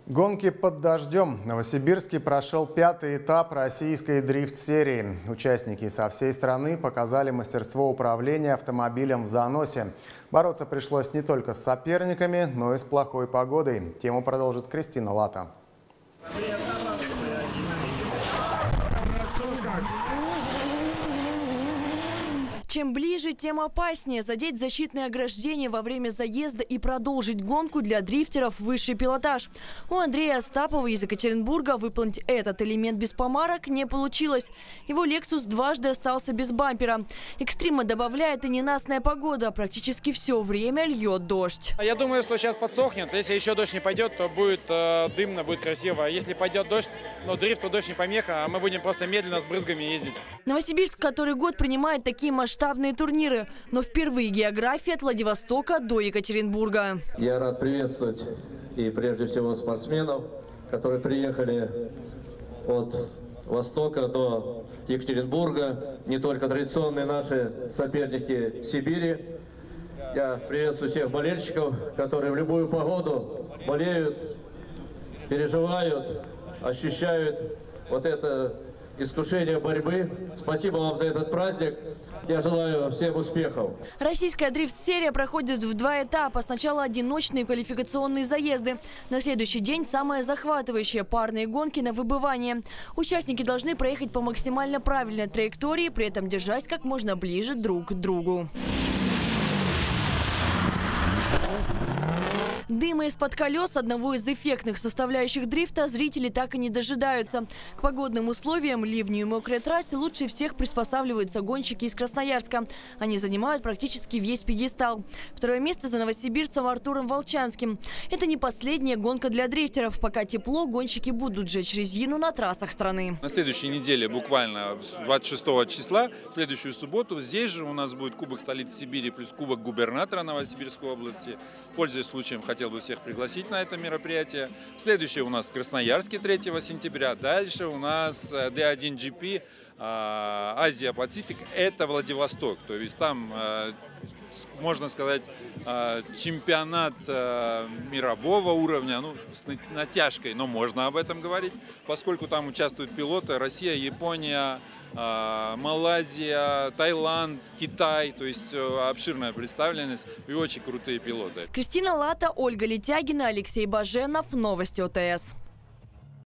Гонки под дождем. В Новосибирске прошел 5-й этап российской дрифт-серии. Участники со всей страны показали мастерство управления автомобилем в заносе. Бороться пришлось не только с соперниками, но и с плохой погодой. Тему продолжит Кристина Лата. Чем ближе, тем опаснее. Задеть защитное ограждение во время заезда и продолжить гонку для дрифтеров – высший пилотаж. У Андрея Остапова из Екатеринбурга выполнить этот элемент без помарок не получилось. Его «Лексус» дважды остался без бампера. Экстрима добавляет и ненастная погода. Практически все время льет дождь. Я думаю, что сейчас подсохнет. Если еще дождь не пойдет, то будет дымно, будет красиво. Если пойдет дождь, но дрифту дождь не помеха, а мы будем просто медленно с брызгами ездить. Новосибирск который год принимает такие масштабные турниры, но впервые география от Владивостока до Екатеринбурга. Я рад приветствовать и прежде всего спортсменов, которые приехали от Востока до Екатеринбурга, не только традиционные наши соперники Сибири. Я приветствую всех болельщиков, которые в любую погоду болеют, переживают, ощущают вот это искушение борьбы. Спасибо вам за этот праздник. Я желаю всем успехов. Российская дрифт-серия проходит в 2 этапа. Сначала одиночные квалификационные заезды. На следующий день самое захватывающее – парные гонки на выбывание. Участники должны проехать по максимально правильной траектории, при этом держась как можно ближе друг к другу. Дыма из-под колес, одного из эффектных составляющих дрифта, зрители так и не дожидаются. К погодным условиям, ливню и мокрой трассе лучше всех приспосабливаются гонщики из Красноярска. Они занимают практически весь пьедестал. Второе место за новосибирцем Артуром Волчанским. Это не последняя гонка для дрифтеров. Пока тепло, гонщики будут жечь резину на трассах страны. На следующей неделе, буквально 26 числа, в следующую субботу, здесь же у нас будет Кубок столицы Сибири плюс Кубок губернатора Новосибирской области. Пользуясь случаем, хотел бы всех пригласить на это мероприятие. Следующее у нас в Красноярске 3 сентября. Дальше у нас D1GP Азия-Пацифик. Это Владивосток. То есть там, можно сказать, чемпионат мирового уровня, ну, с натяжкой, но можно об этом говорить, поскольку там участвуют пилоты Россия, Япония, Малайзия, Таиланд, Китай, то есть обширная представленность и очень крутые пилоты. Кристина Лата, Ольга Летягина, Алексей Баженов. Новости ОТС.